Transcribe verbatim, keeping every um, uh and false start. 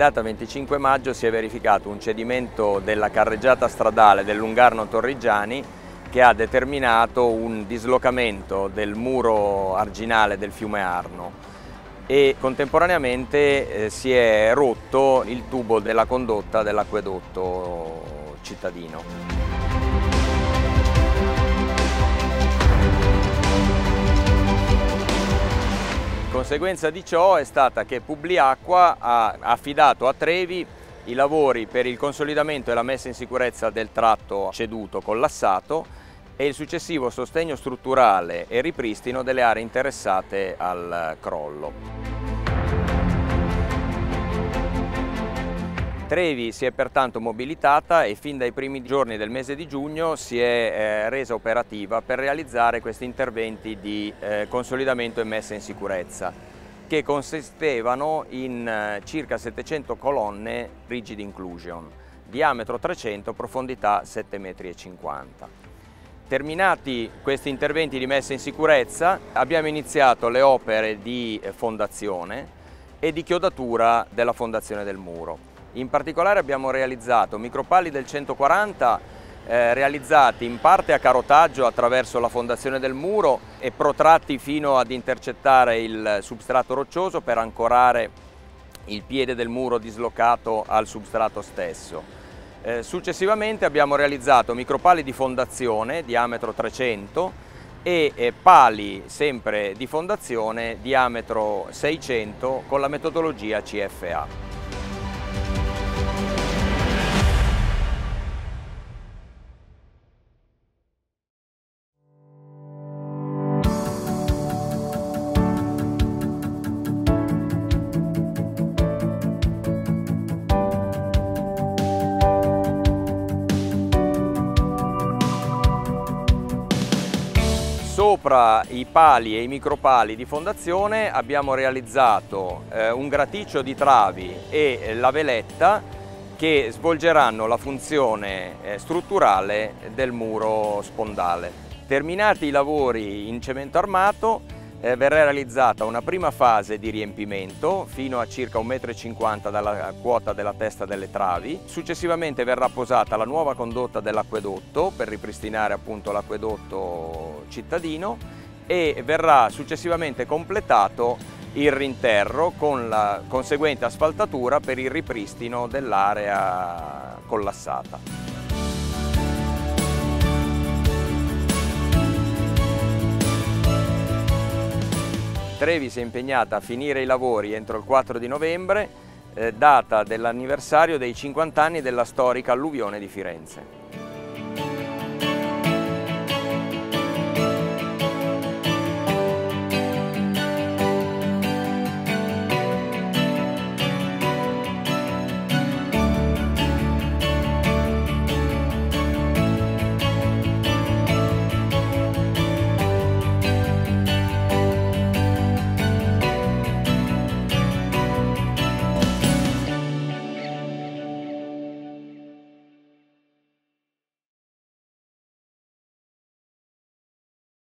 data venticinque maggio si è verificato un cedimento della carreggiata stradale del Lungarno Torrigiani che ha determinato un dislocamento del muro arginale del fiume Arno e contemporaneamente eh, si è rotto il tubo della condotta dell'acquedotto cittadino. Conseguenza di ciò è stata che Publiacqua ha affidato a Trevi i lavori per il consolidamento e la messa in sicurezza del tratto ceduto collassato e il successivo sostegno strutturale e ripristino delle aree interessate al crollo. Trevi si è pertanto mobilitata e fin dai primi giorni del mese di giugno si è eh, resa operativa per realizzare questi interventi di eh, consolidamento e messa in sicurezza che consistevano in eh, circa settecento colonne rigid inclusion, diametro trecento, profondità sette virgola cinquanta metri. Terminati questi interventi di messa in sicurezza abbiamo iniziato le opere di fondazione e di chiodatura della fondazione del muro. In particolare abbiamo realizzato micropali del centoquaranta eh, realizzati in parte a carotaggio attraverso la fondazione del muro e protratti fino ad intercettare il substrato roccioso per ancorare il piede del muro dislocato al substrato stesso. Eh, successivamente abbiamo realizzato micropali di fondazione diametro trecento e eh, pali sempre di fondazione diametro seicento con la metodologia C F A. Sopra i pali e i micropali di fondazione abbiamo realizzato eh, un graticcio di travi e la veletta che svolgeranno la funzione eh, strutturale del muro spondale. Terminati i lavori in cemento armato eh, verrà realizzata una prima fase di riempimento fino a circa un metro e cinquanta dalla quota della testa delle travi. Successivamente verrà posata la nuova condotta dell'acquedotto per ripristinare appunto l'acquedotto cittadino e verrà successivamente completato il rinterro con la conseguente asfaltatura per il ripristino dell'area collassata. Trevi si è impegnata a finire i lavori entro il quattro di novembre, eh, data dell'anniversario dei cinquanta anni della storica alluvione di Firenze.